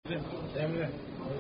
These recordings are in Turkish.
Emre.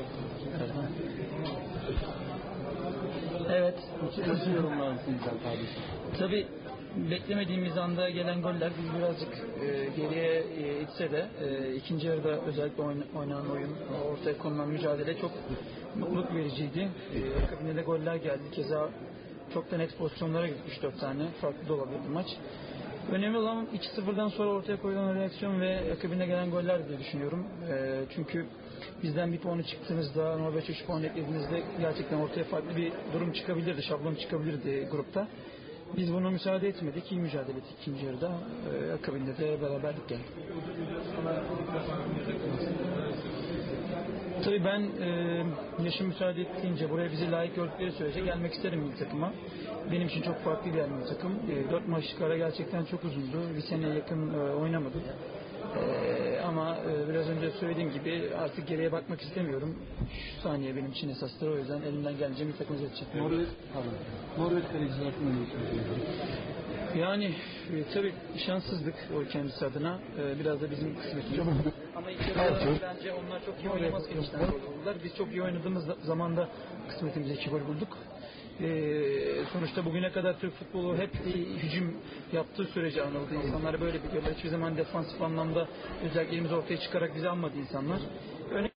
Evet. Nasıl yorumlarsın kardeşim? Tabii beklemediğimiz anda gelen goller bizi birazcık geriye itse de ikinci yarıda özellikle oynanan oyun, ortaya konulan mücadele çok mutluluk vericiydi. Akabinde de goller geldi. Keza çok da net pozisyonlara gitmiş 3-4 tane. Farklı da olabilirdi maç. Önemli olan 2-0'dan sonra ortaya koyulan reaksiyon ve akabinde gelen goller diye düşünüyorum. Çünkü bizden bir puanı çıktığınızda, Norveç 3 puan eklediğinizde gerçekten ortaya farklı bir durum çıkabilirdi, şablon çıkabilirdi grupta. Biz buna müsaade etmedik, iyi mücadele ettik ikinci yarıda. Akabinde de beraberlik geldi. Tabii ben yaşım müsaade ettiğince, buraya bizi layık gördükleri sürece gelmek isterim milli takıma. Benim için çok farklı bir yer milli takım. 4 maçlık ara gerçekten çok uzundu. Bir seneye yakın oynamadım. Ama biraz önce söylediğim gibi artık geriye bakmak istemiyorum. Şu saniye benim için esastır, o yüzden elimden gelince milli takımı edeceğim. Norveç kalecisi hakkında ne düşünüyorsunuz? Yani tabii şanssızlık o kendisi adına. Biraz da bizim kısmetimiz. Ama ilk yarıda bence onlar çok iyi oynamazken içten gol buldular. Biz çok iyi oynadığımız zamanda kısmetimize 2 gol bulduk. Sonuçta bugüne kadar Türk futbolu hep hücum yaptığı sürece anıldı. İnsanlar böyle biliyorlar. Hiçbir zaman defansif anlamda özelliklerimizi ortaya çıkarak bizi almadı insanlar.